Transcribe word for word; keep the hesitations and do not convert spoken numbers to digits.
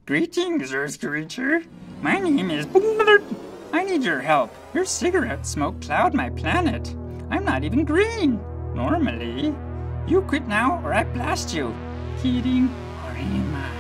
Greetings, Earth creature. My name is... I need your help. Your cigarette smoke cloud my planet. I'm not even green. Normally. You quit now or I blast you. Kidding or am I?